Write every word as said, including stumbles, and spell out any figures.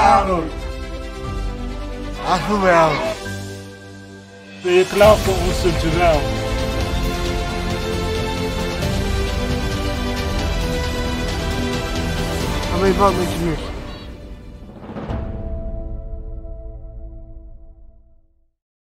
Aaron. Ach wel. Ben je klaar voor onze duel? Dan weet wat met je nu.